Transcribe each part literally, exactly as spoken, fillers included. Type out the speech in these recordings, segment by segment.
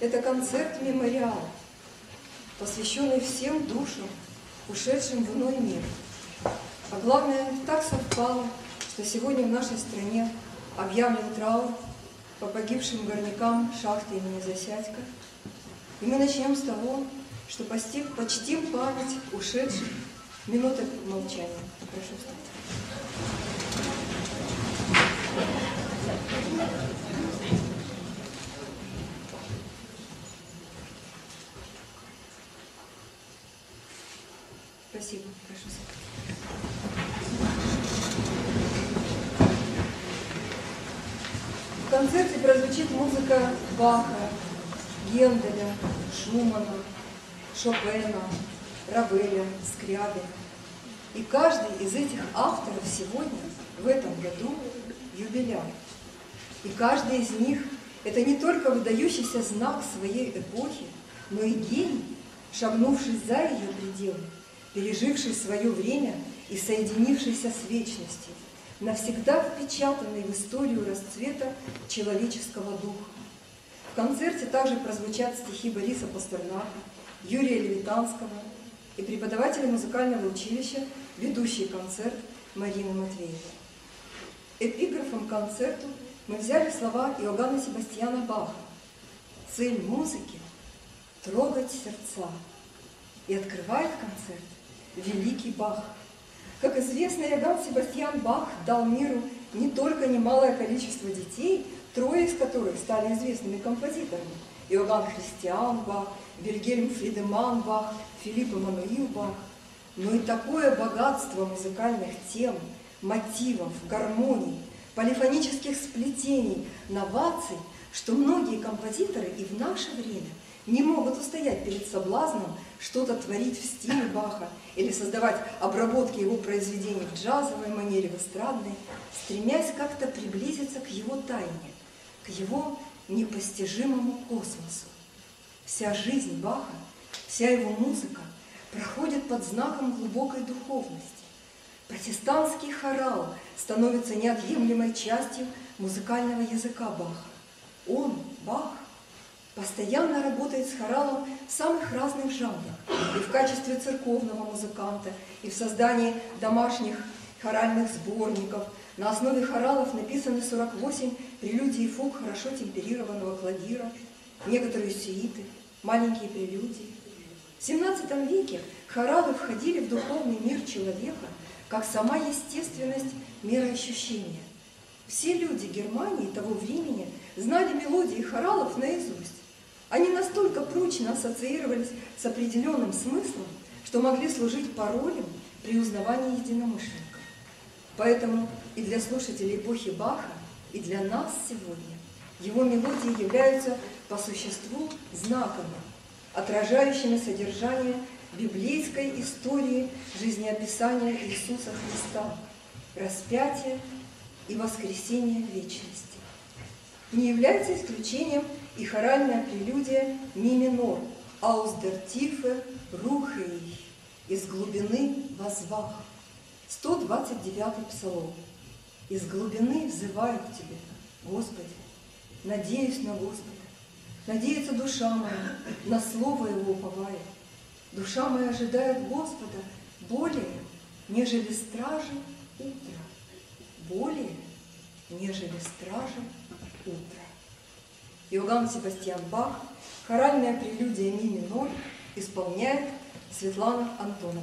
Это концерт-мемориал, посвященный всем душам, ушедшим в иной мир. А главное, так совпало, что сегодня в нашей стране объявлен траур по погибшим горнякам шахты имени Засядько. И мы начнем с того, что почтим память ушедших минутой молчания. Прошу встать. Спасибо. Прошу встать. В концерте прозвучит музыка Баха, Генделя, Шумана, Шопена, Равеля, Скрябина. И каждый из этих авторов сегодня, в этом году, юбиляр. И каждый из них – это не только выдающийся знак своей эпохи, но и гений, шагнувший за ее пределы, переживший свое время и соединившийся с вечностью, навсегда впечатанный в историю расцвета человеческого духа. В концерте также прозвучат стихи Бориса Пастернака, Юрия Левитанского и преподавателя музыкального училища, ведущий концерт Марины Матвеевой. Эпиграфом к концерту мы взяли слова Иоганна Себастьяна Баха: «Цель музыки – трогать сердца». И открывает концерт великий Бах. Как известно, Иоганн Себастьян Бах дал миру не только немалое количество детей, трое из которых стали известными композиторами: Иоганн Христиан Бах, Вильгельм Фридеман Бах, Филипп Эммануил Бах, но и такое богатство музыкальных тем, мотивов, гармоний, полифонических сплетений, новаций, что многие композиторы и в наше время не могут устоять перед соблазном что-то творить в стиле Баха или создавать обработки его произведений в джазовой манере, в эстрадной, стремясь как-то приблизиться к его тайне, к его непостижимому космосу. Вся жизнь Баха, вся его музыка проходит под знаком глубокой духовности. Протестантский хорал становится неотъемлемой частью музыкального языка Баха. Он, Бах, постоянно работает с хоралом в самых разных жанрах, и в качестве церковного музыканта, и в создании домашних хоральных сборников. На основе хоралов написаны сорок восемь прелюдий и фуг хорошо темперированного клавира, некоторые сюиты, маленькие прелюдии. В семнадцатом веке хоралы входили в духовный мир человека как сама естественность мироощущения. Все люди Германии того времени знали мелодии хоралов наизусть. Они настолько прочно ассоциировались с определенным смыслом, что могли служить паролем при узнавании единомышленников. Поэтому и для слушателей эпохи Баха, и для нас сегодня его мелодии являются по существу знаками, отражающими содержание библейской истории жизнеописания Иисуса Христа, распятия и воскресения вечности. Не является исключением и хоральная прелюдия ми минор «Aus der Tiefe rufe ich» «Из глубины возвах», сто двадцать девятый псалом. «Из глубины взываю к Тебе, Господи, надеюсь на Господа, надеется душа моя, на слово Его уповает. Душа моя ожидает Господа более, нежели стражи утра, более, нежели стражи утра». Иоганн Себастьян Бах, хоральная прелюдия ми минор, исполняет Светлана Антонова.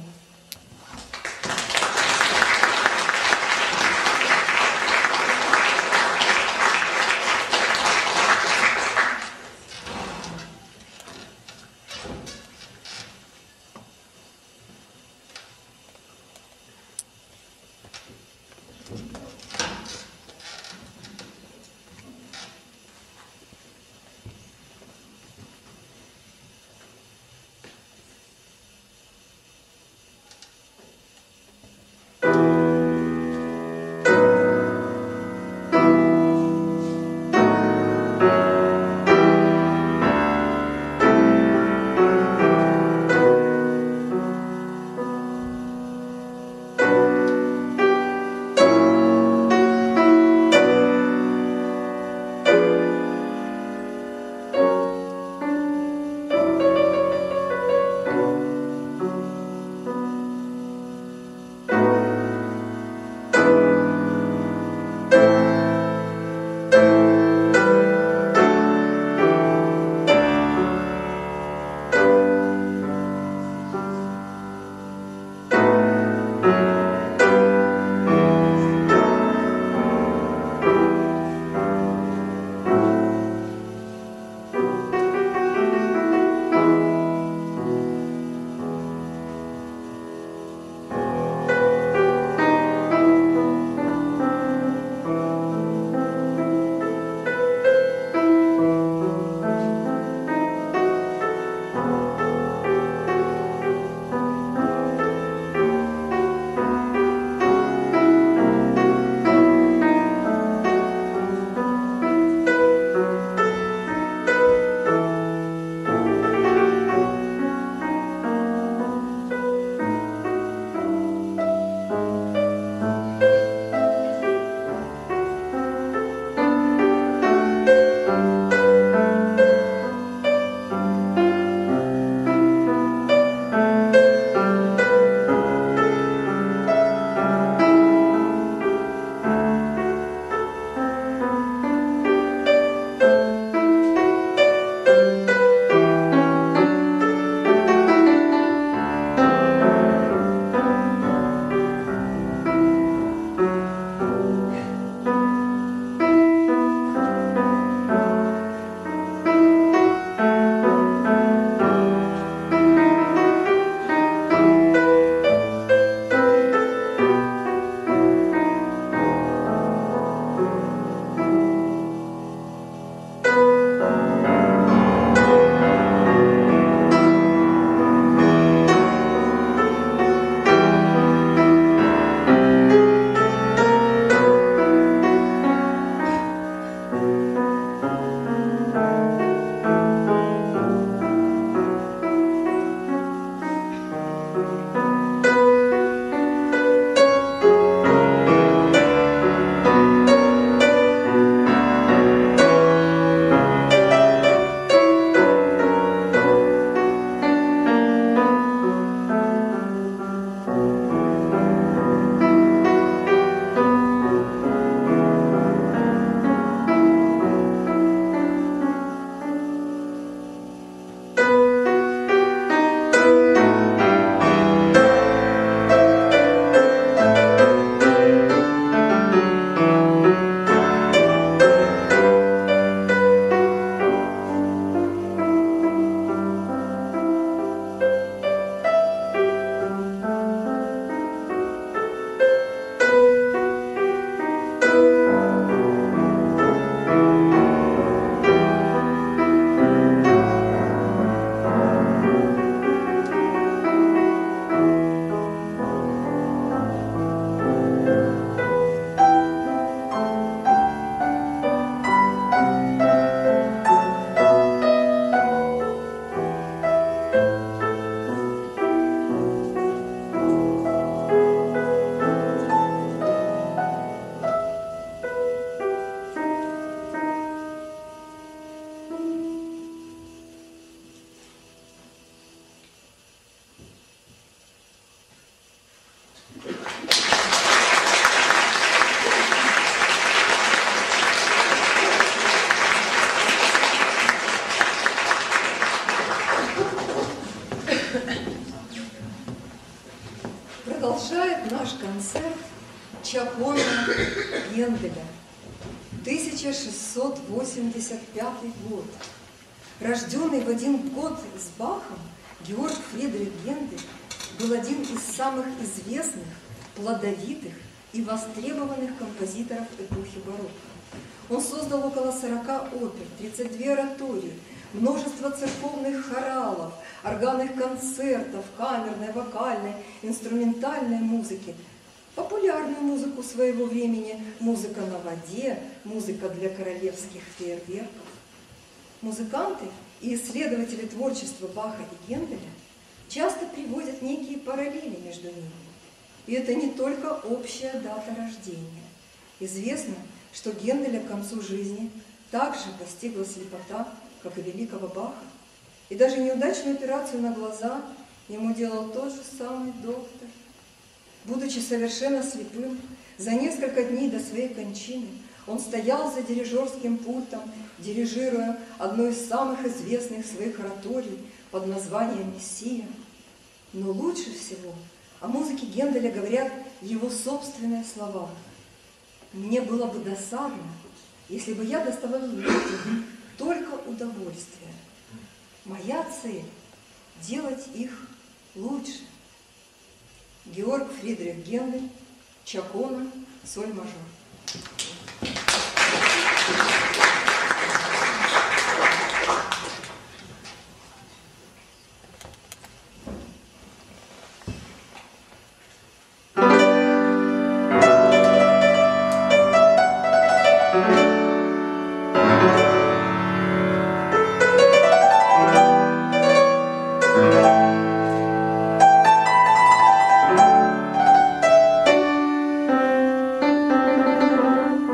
тысяча шестьсот восемьдесят пятый год. Рожденный в один год с Бахом, Георг Фридрих Гендель был один из самых известных, плодовитых и востребованных композиторов эпохи барокко. Он создал около сорока опер, тридцать две оратории, множество церковных хоралов, органных концертов, камерной, вокальной, инструментальной музыки, популярную музыку своего времени, музыка на воде, музыка для королевских фейерверков. Музыканты и исследователи творчества Баха и Генделя часто приводят некие параллели между ними. И это не только общая дата рождения. Известно, что Генделя к концу жизни также постигла слепота, как и великого Баха. И даже неудачную операцию на глаза ему делал тот же самый доктор. Будучи совершенно слепым, за несколько дней до своей кончины он стоял за дирижерским пультом, дирижируя одну из самых известных своих ораторий под названием «Мессия». Но лучше всего о музыке Генделя говорят его собственные слова. «Мне было бы досадно, если бы я доставал людям только удовольствие. Моя цель – делать их лучше». Георг Фридрих Гендель, Чакона, соль мажор. Thank you.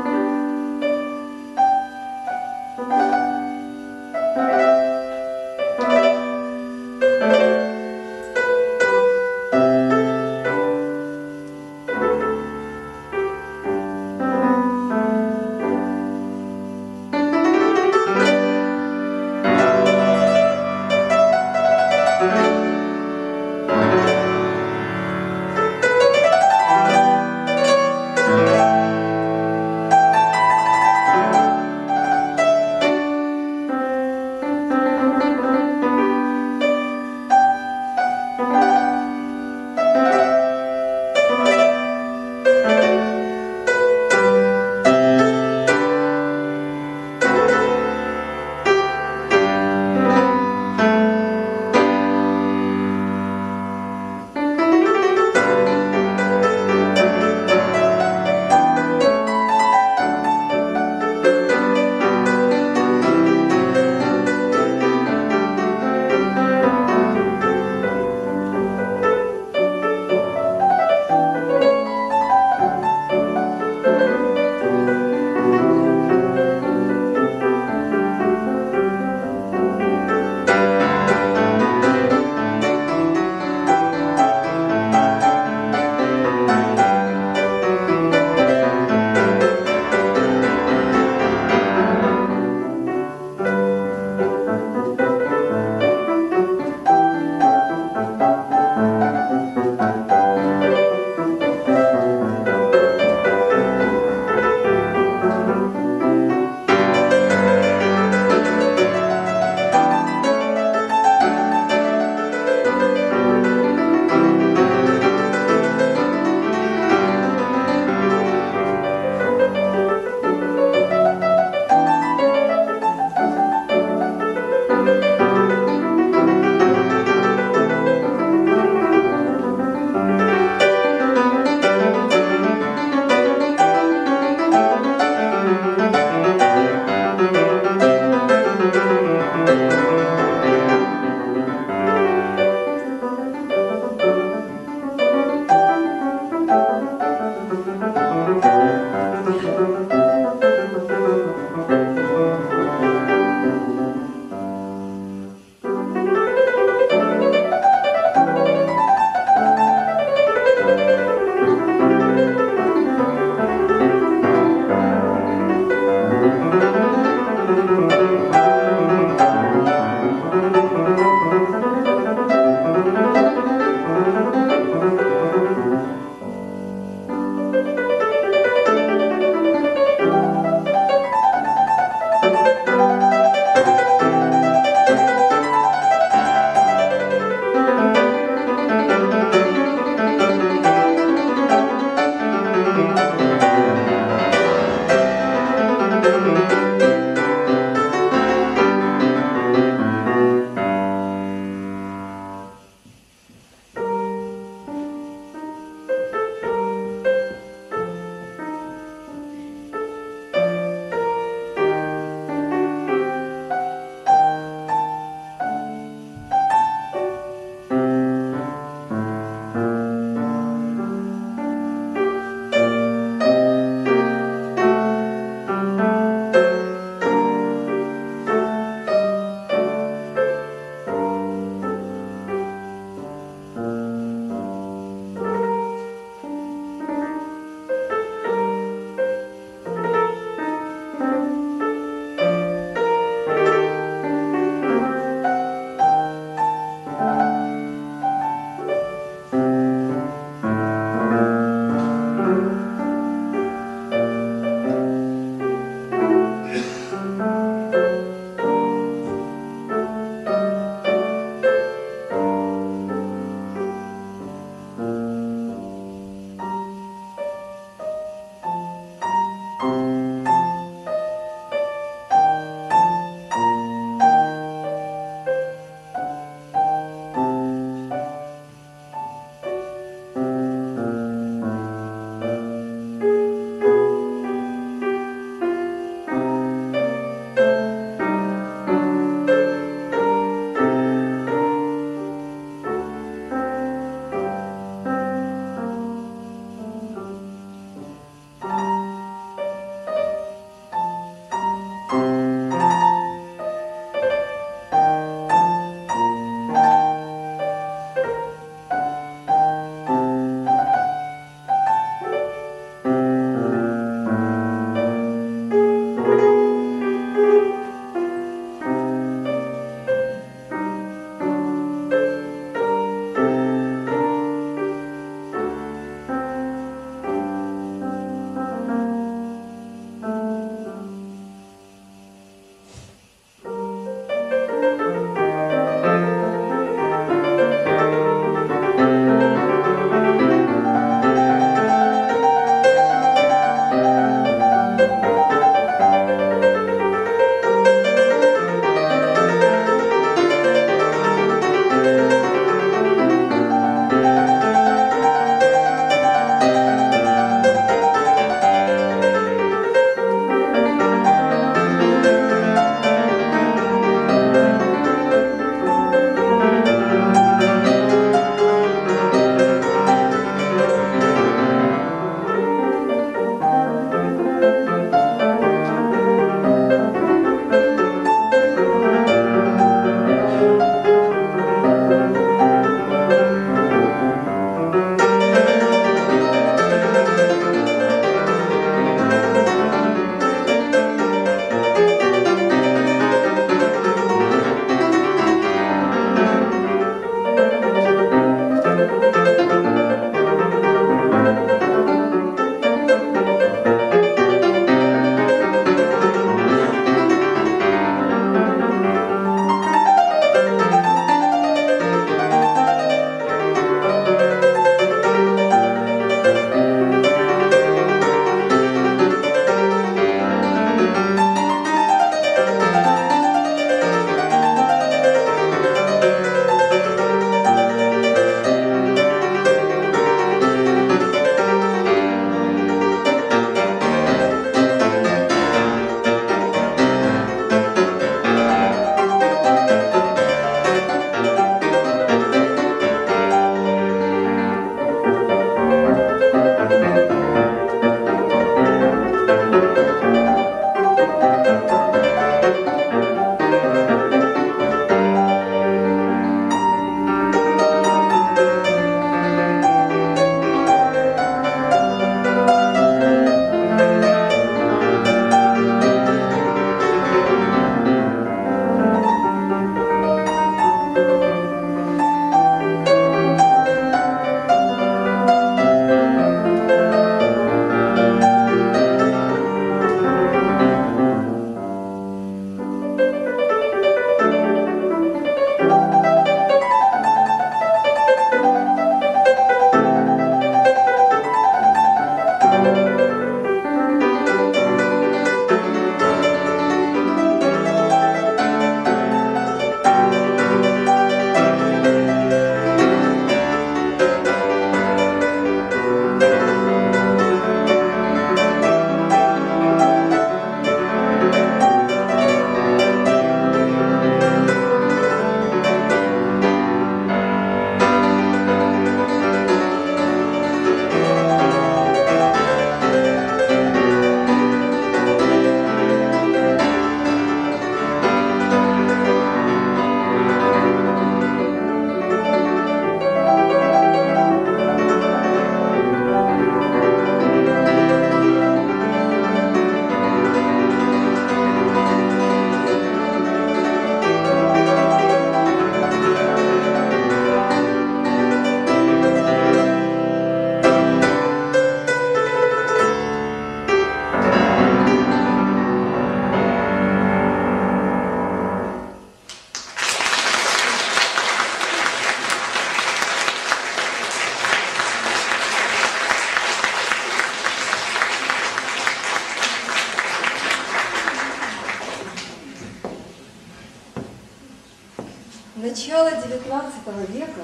Начало девятнадцатого века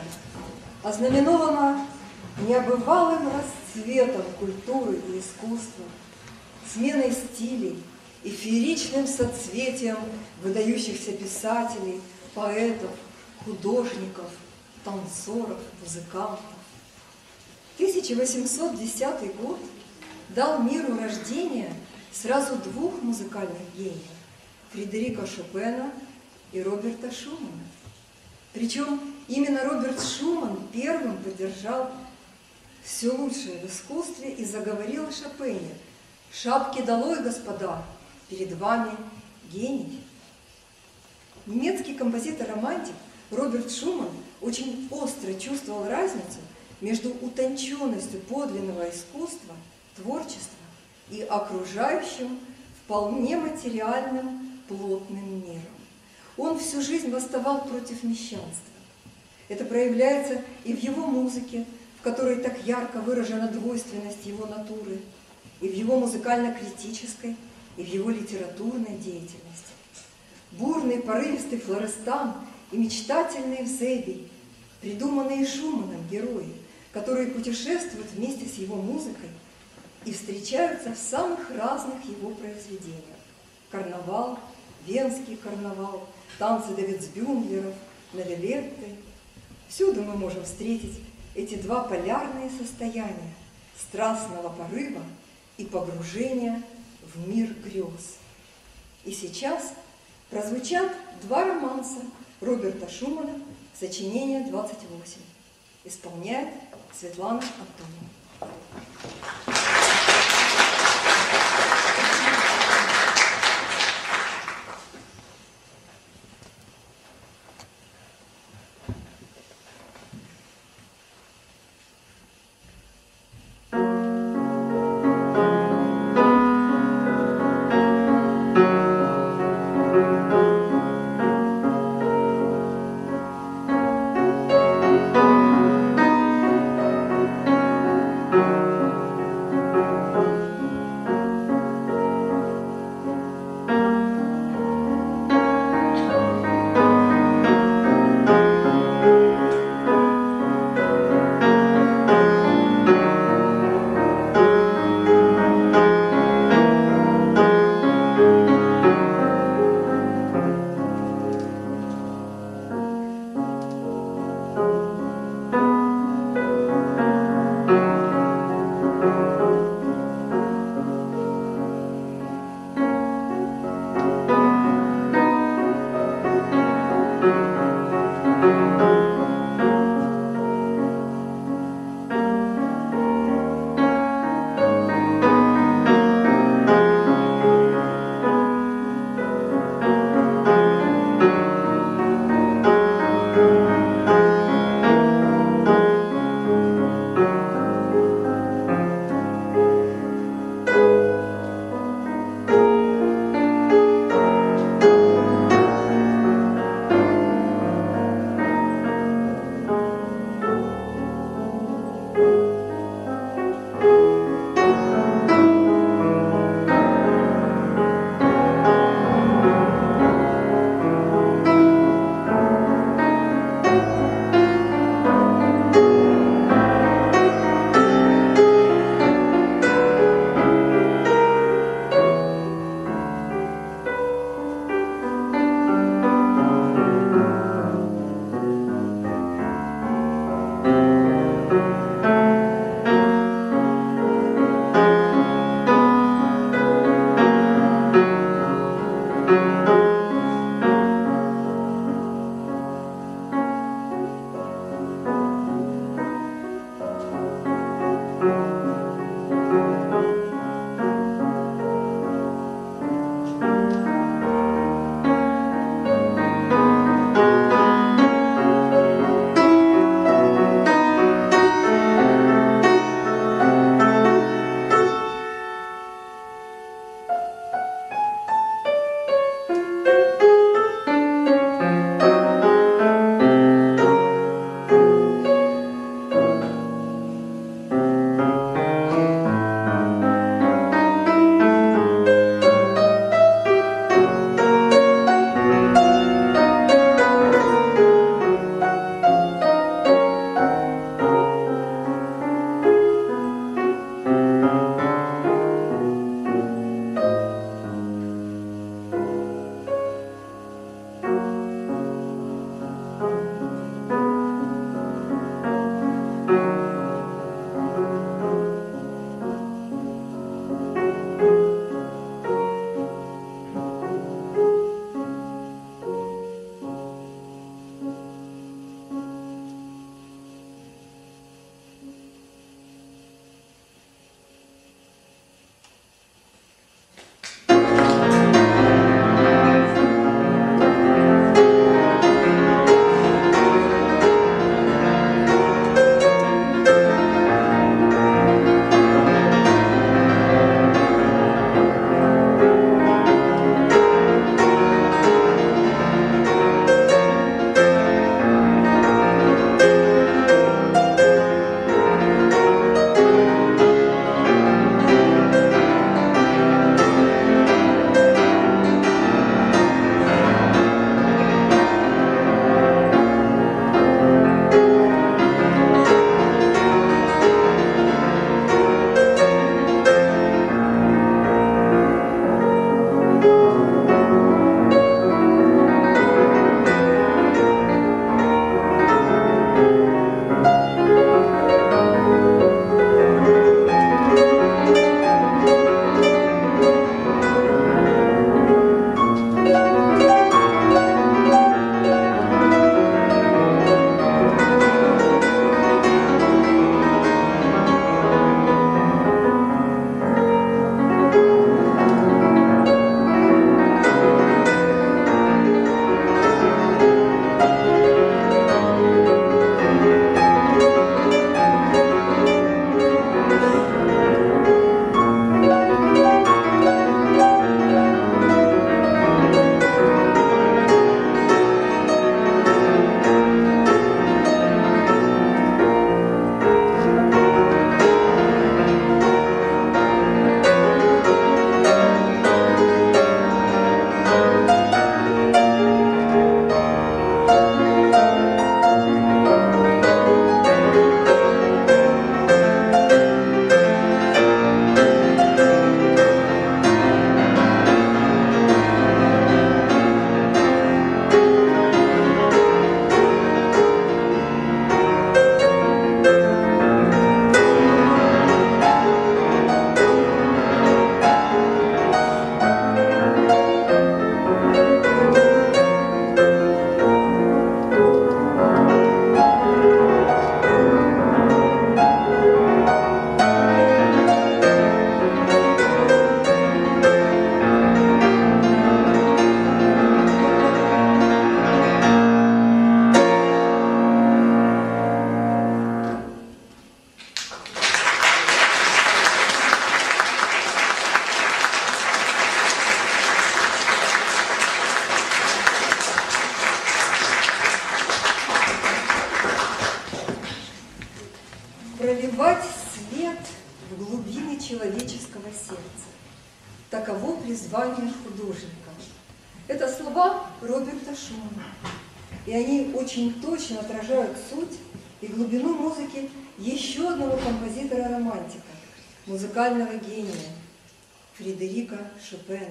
ознаменовано необывалым расцветом культуры и искусства, сменой стилей и фееричным соцветием выдающихся писателей, поэтов, художников, танцоров, музыкантов. тысяча восемьсот десятый год дал миру рождение сразу двух музыкальных гениев – Фредерика Шопена и Роберта Шумана. Причем именно Роберт Шуман первым поддержал все лучшее в искусстве и заговорил о Шопене. «Шапки долой, господа, перед вами гений». Немецкий композитор-романтик Роберт Шуман очень остро чувствовал разницу между утонченностью подлинного искусства, творчества и окружающим вполне материальным плотным миром. Он всю жизнь восставал против мещанства. Это проявляется и в его музыке, в которой так ярко выражена двойственность его натуры, и в его музыкально-критической, и в его литературной деятельности. Бурный, порывистый Флорестан и мечтательный Эвсебий, придуманные Шуманом герои, которые путешествуют вместе с его музыкой и встречаются в самых разных его произведениях. Карнавал, Венский карнавал, танцы Давидсбюндлеров, Навилетты. Всюду мы можем встретить эти два полярные состояния – страстного порыва и погружения в мир грез. И сейчас прозвучат два романса Роберта Шумана, сочинение двадцать восемь. Исполняет Светлана Антонова. проливать свет в глубины человеческого сердца. Таково призвание художника. Это слова Роберта Шумана. И они очень точно отражают суть и глубину музыки еще одного композитора-романтика, музыкального гения Фредерика Шопена.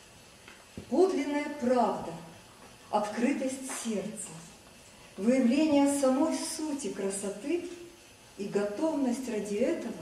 Подлинная правда, открытость сердца, выявление самой сути красоты и готовность ради этого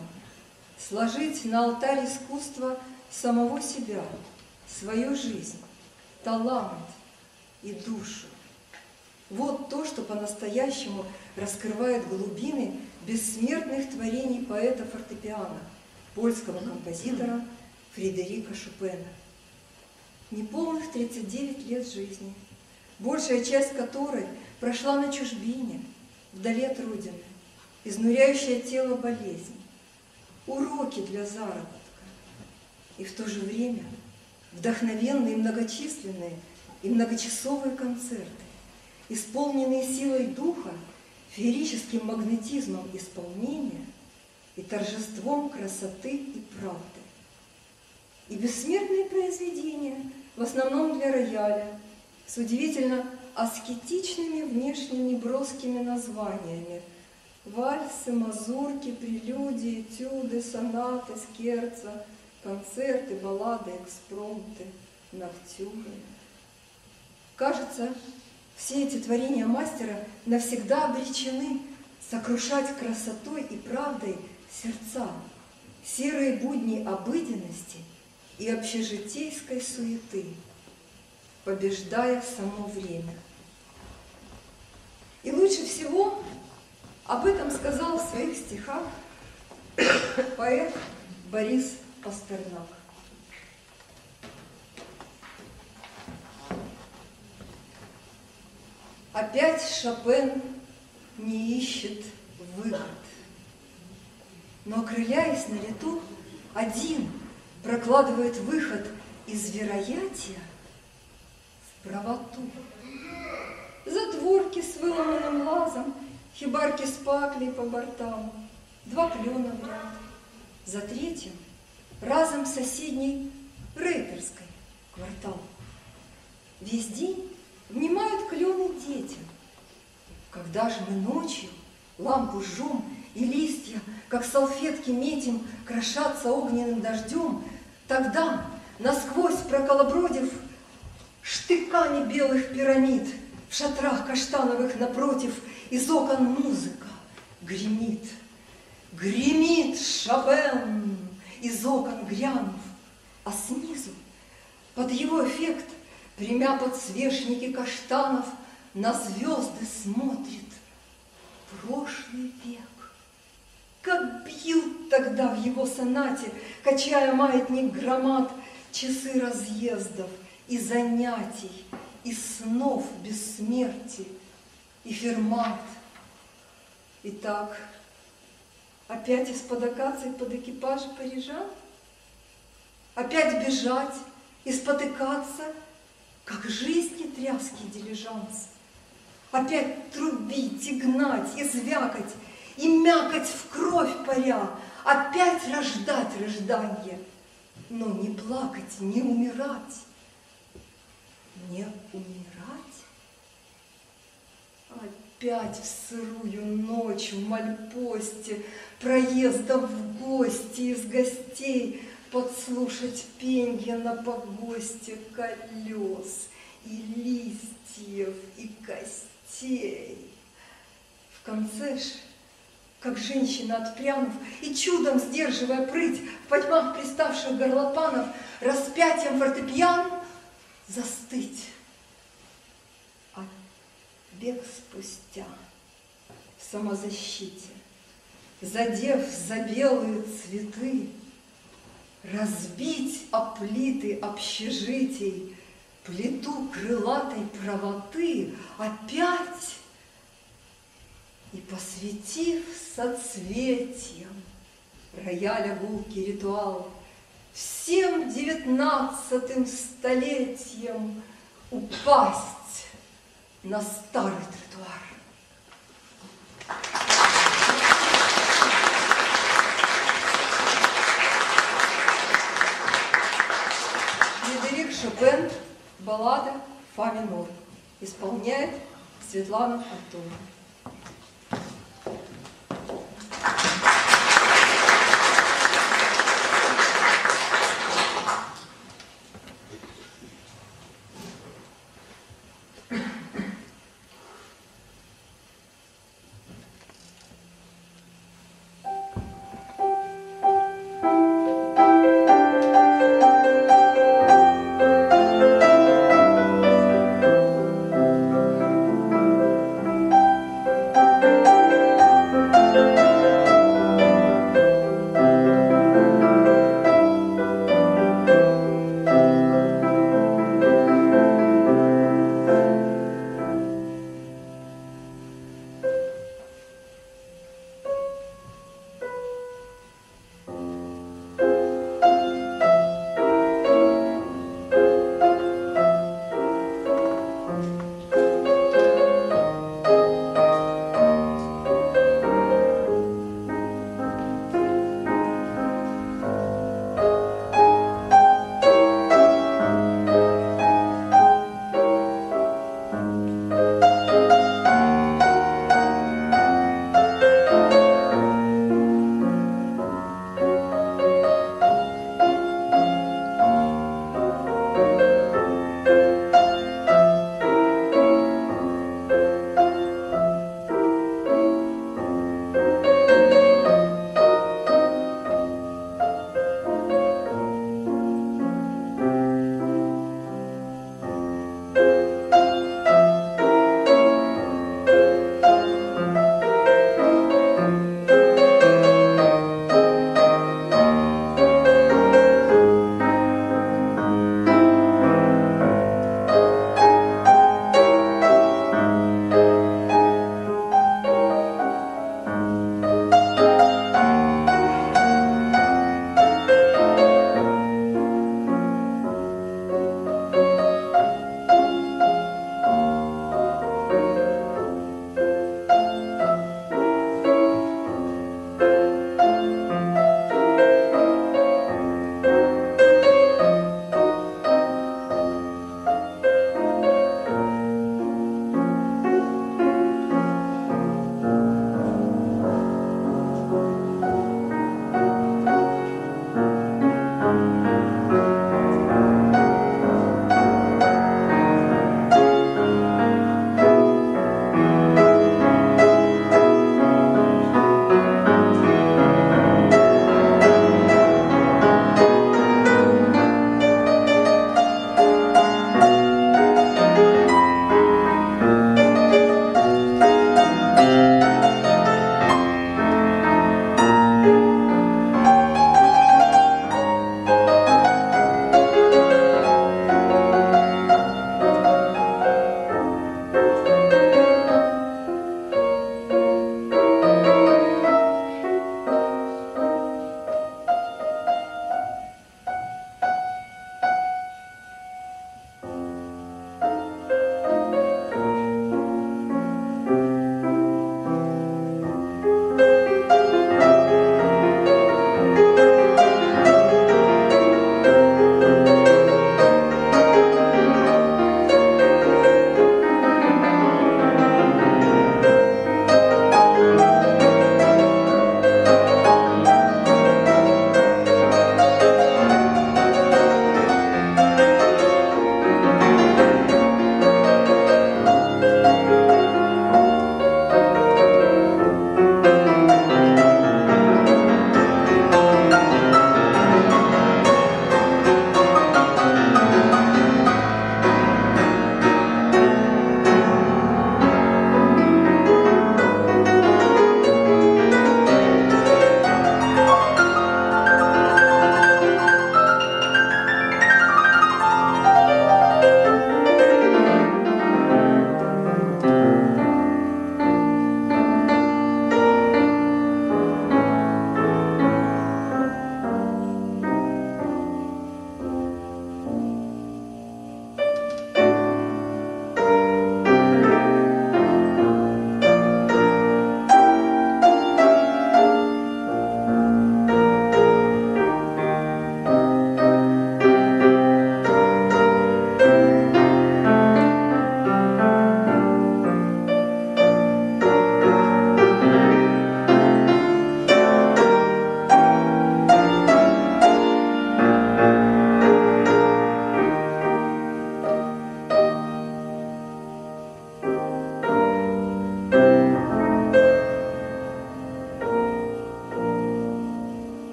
сложить на алтарь искусства самого себя, свою жизнь, талант и душу. Вот то, что по-настоящему раскрывает глубины бессмертных творений поэта фортепиано, польского композитора Фредерика Шопена. Неполных тридцать девять лет жизни, большая часть которой прошла на чужбине, вдали от родины, изнуряющее тело болезнь, уроки для заработка. И в то же время вдохновенные многочисленные и многочасовые концерты, исполненные силой духа, феерическим магнетизмом исполнения и торжеством красоты и правды. И бессмертные произведения, в основном для рояля, с удивительно аскетичными внешними броскими названиями: вальсы, мазурки, прелюдии, этюды, сонаты, скерца, концерты, баллады, экспромты, ноктюры. Кажется, все эти творения мастера навсегда обречены сокрушать красотой и правдой сердца, серые будни обыденности и общежитейской суеты, побеждая само время. И лучше всего об этом сказал в своих стихах поэт Борис Пастернак. Опять Шопен не ищет выгод, но, окрыляясь на лету, один прокладывает выход из вероятия в правоту. Затворки с выломанным лазом, хибарки с паклей по бортам, два клена в ряд. За третьим разом соседний рейтерской квартал. Весь день внимают клены детям. Когда же мы ночью лампу жжем и листья, как салфетки метим, крошатся огненным дождем, тогда, насквозь проколобродив штыками белых пирамид, в шатрах каштановых напротив, из окон музыка гремит. Гремит Шопен, из окон грянув, а снизу, под его эффект, примя подсвечники каштанов, на звезды смотрит прошлый век. Как бьют тогда в его сонате, качая маятник громад, часы разъездов и занятий, и снов бессмертия, и фермат. Итак, опять из-под акаций под экипажи парижан? Опять бежать и спотыкаться, как жизни тряский дилижанс? Опять трубить и гнать, и звякать, и мякать в кровь паря, опять рождать рожданье, но не плакать, не умирать, не умирать? Опять в сырую ночь в мальпосте, проездом в гости из гостей, подслушать пенье на погосте колес и листьев и костей. В конце ж, как женщина отпрянув и чудом сдерживая прыть, в потьмах приставших горлопанов, распятием фортепиано застыть. А век спустя в самозащите, задев за белые цветы, разбить о плиты общежитий плиту крылатой правоты опять и, посвятив соцветием рояля гулкий ритуал, всем девятнадцатым столетием упасть на старый тротуар. Фредерик Шопен, баллада «Фа минор», исполняет Светлана Антонова.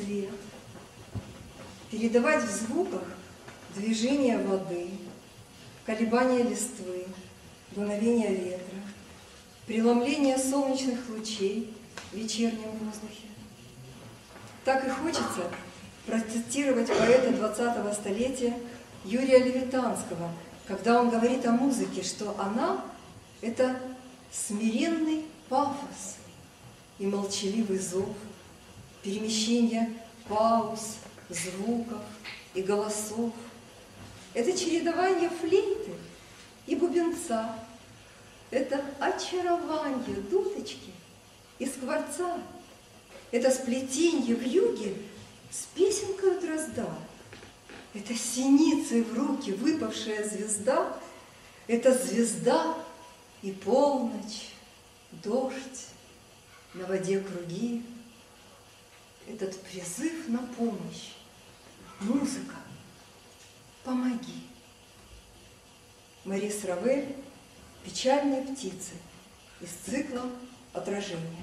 свет, передавать в звуках движение воды, колебания листвы, дуновение ветра, преломление солнечных лучей в вечернем воздухе. Так и хочется процитировать поэта двадцатого столетия Юрия Левитанского, когда он говорит о музыке, что она – это смиренный пафос и молчаливый зов, перемещение пауз, звуков и голосов. Это чередование флейты и бубенца, это очарование дудочки и скворца, это сплетенье вьюги с песенкой дрозда, это синицей в руки выпавшая звезда, это звезда и полночь, дождь, на воде круги, этот призыв на помощь, музыка, помоги. Морис Равель «Печальные птицы» из цикла «Отражение».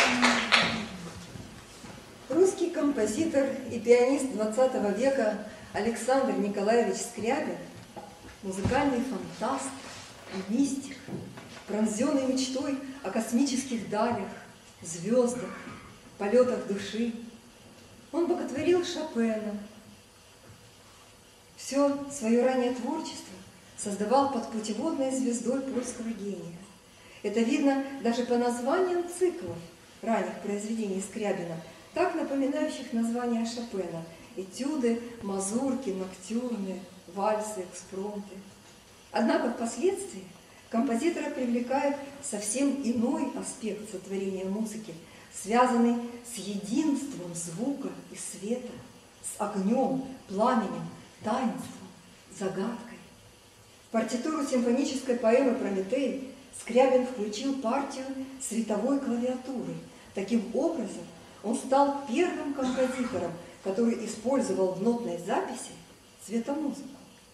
композитор и пианист двадцатого века Александр Николаевич Скрябин – музыкальный фантаст и мистик, пронзенный мечтой о космических далях, звездах, полетах души. Он боготворил Шопена. Все свое раннее творчество создавал под путеводной звездой польского гения. Это видно даже по названиям циклов ранних произведений Скрябина, так напоминающих названия Шопена: этюды, мазурки, ноктюрны, вальсы, экспромты. Однако впоследствии композитора привлекает совсем иной аспект сотворения музыки, связанный с единством звука и света, с огнем, пламенем, таинством, загадкой. В партитуру симфонической поэмы «Прометей» Скрябин включил партию световой клавиатуры. Таким образом, он стал первым композитором, который использовал в нотной записи цветомузыку.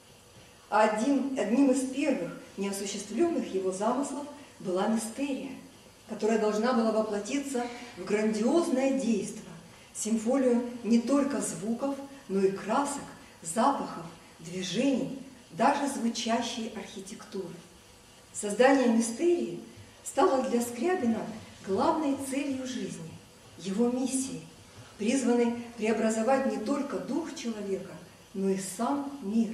А один, одним из первых неосуществленных его замыслов была мистерия, которая должна была воплотиться в грандиозное действо, симфонию не только звуков, но и красок, запахов, движений, даже звучащей архитектуры. Создание мистерии стало для Скрябина главной целью жизни, его миссией, призванной преобразовать не только дух человека, но и сам мир.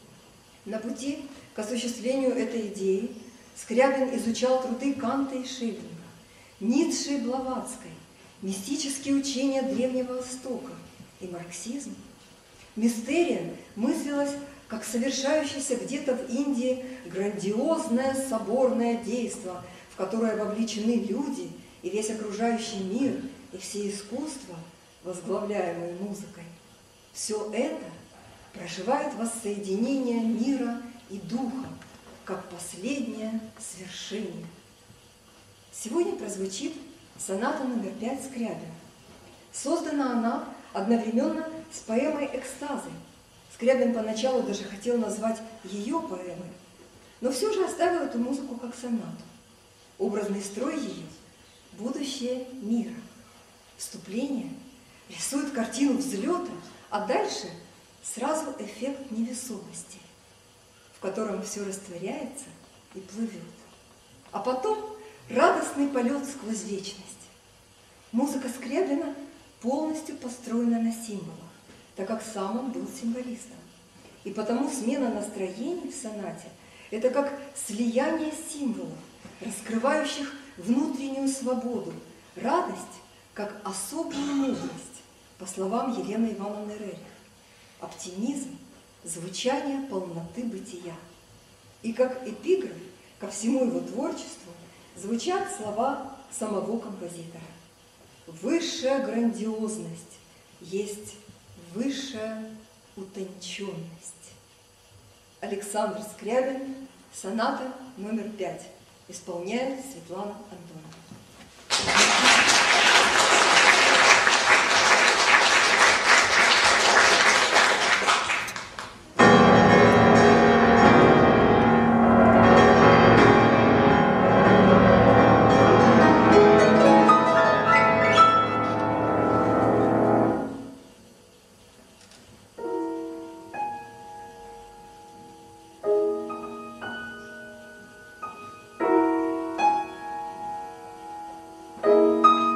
На пути к осуществлению этой идеи Скрябин изучал труды Канта и Шеллинга, Ницше и Блаватской, мистические учения Древнего Востока и марксизм. Мистерия мыслилась как совершающееся где-то в Индии грандиозное соборное действо, в которое вовлечены люди и весь окружающий мир, и все искусства, возглавляемые музыкой. Все это проживает воссоединение мира и духа, как последнее свершение. Сегодня прозвучит соната номер пять Скрябина. Создана она одновременно с поэмой «Экстазы». Скрябин поначалу даже хотел назвать ее поэмой, но все же оставил эту музыку как сонату. Образный строй ее – будущее мира. Вступление рисует картину взлета, а дальше сразу эффект невесомости, в котором все растворяется и плывет. А потом радостный полет сквозь вечность. Музыка Скрябина полностью построена на символах, так как сам он был символистом. И потому смена настроений в сонате – это как слияние символов, раскрывающих внутреннюю свободу, радость как особую мудрость, по словам Елены Ивановны Рерих, оптимизм, звучание полноты бытия. И как эпиграф ко всему его творчеству звучат слова самого композитора. Высшая грандиозность есть высшая утонченность. Александр Скрябин, соната номер пять, исполняет Светлана Антонова. Thank you.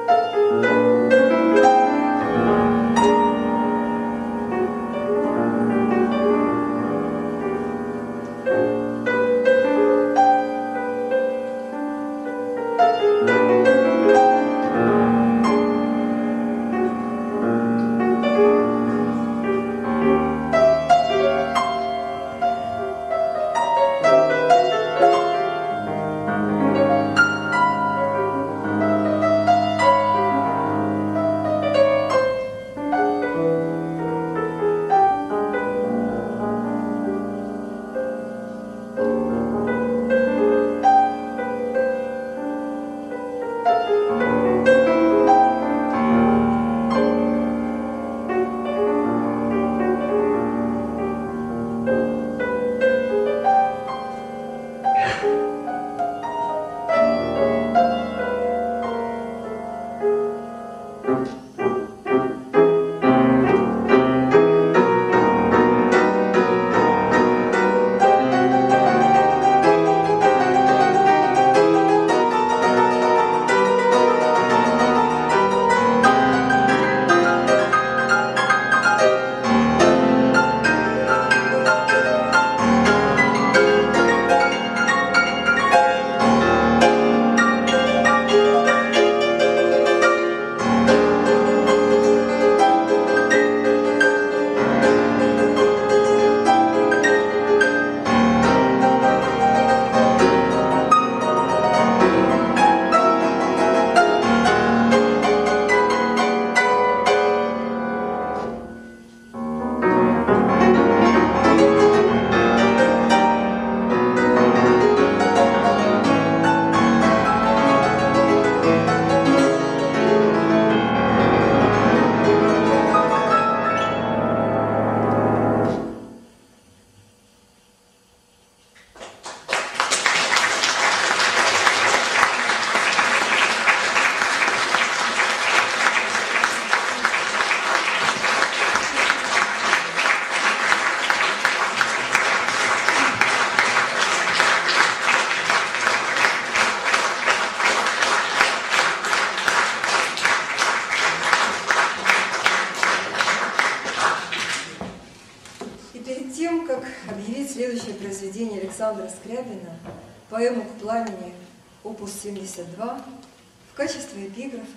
Следующее произведение Александра Скрябина, поэму «К пламени», опус семьдесят два, в качестве эпиграфа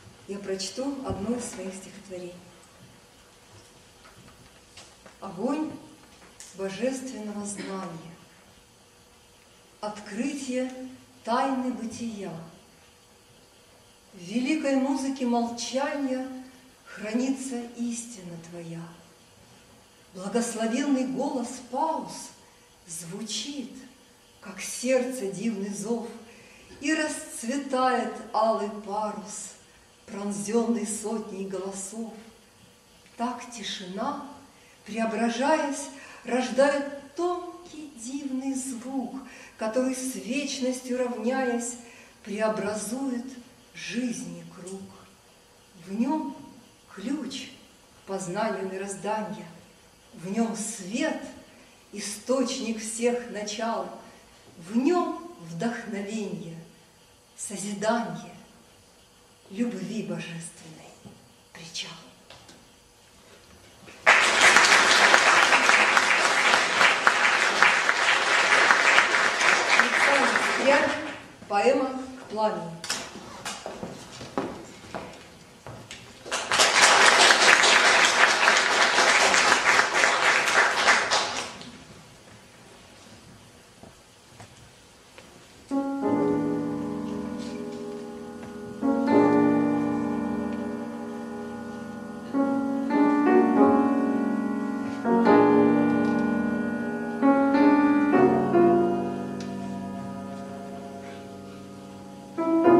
я прочту одно из своих стихотворений. Огонь божественного знания, открытие тайны бытия, в великой музыке молчания хранится истина твоя. Благословенный голос пауз звучит, как сердце дивный зов, и расцветает алый парус, пронзенный сотней голосов. Так тишина, преображаясь, рождает тонкий дивный звук, который с вечностью равняясь преобразует жизни круг. В нем ключ к познанию мироздания, в нем свет, источник всех начал, в нем вдохновение, созидание, любви божественной причал. Александр Скрябин, поэма «К пламени». Thank you.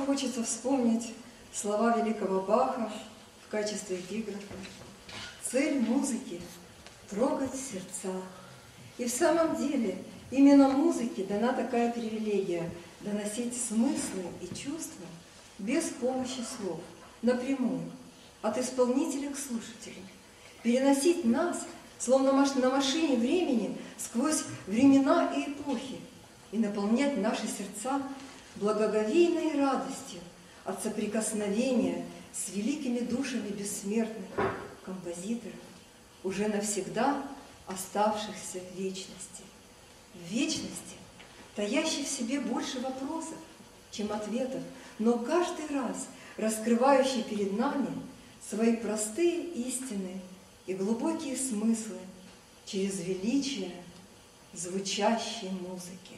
хочется вспомнить слова великого Баха в качестве эпиграфа. Цель музыки – трогать сердца. И в самом деле именно музыке дана такая привилегия – доносить смыслы и чувства без помощи слов, напрямую, от исполнителя к слушателю. Переносить нас, словно на машине времени, сквозь времена и эпохи и наполнять наши сердца благоговейной радостью от соприкосновения с великими душами бессмертных композиторов, уже навсегда оставшихся в вечности. В вечности, таящей в себе больше вопросов, чем ответов, но каждый раз раскрывающий перед нами свои простые истины и глубокие смыслы через величие звучащей музыки.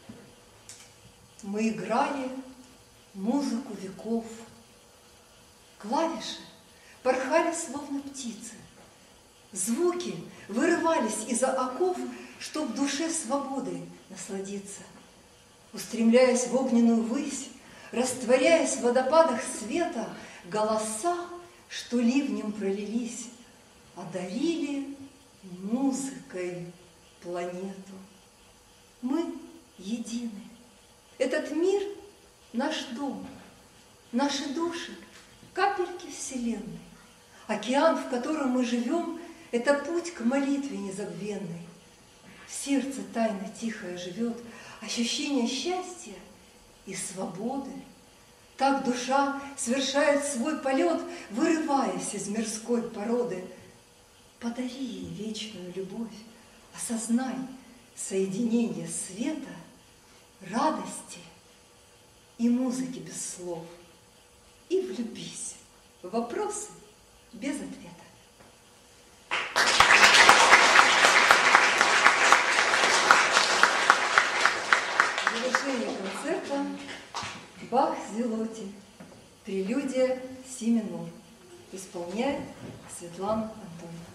Мы играли музыку веков. Клавиши порхали, словно птицы. Звуки вырывались из-за оков, чтоб душе свободой насладиться. Устремляясь в огненную высь, растворяясь в водопадах света, голоса, что ливнем пролились, одарили музыкой планету. Мы едины. Этот мир – наш дом, наши души – капельки Вселенной. Океан, в котором мы живем, – это путь к молитве незабвенной. В сердце тайна тихая живет ощущение счастья и свободы. Так душа совершает свой полет, вырываясь из мирской породы. Подари ей вечную любовь, осознай соединение света, радости и музыки без слов. И влюбись в вопросы без ответа. Завершение концерта Бах Зелоти, прелюдия си минор. Исполняет Светлана Антонова.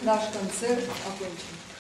наш концерт окончен.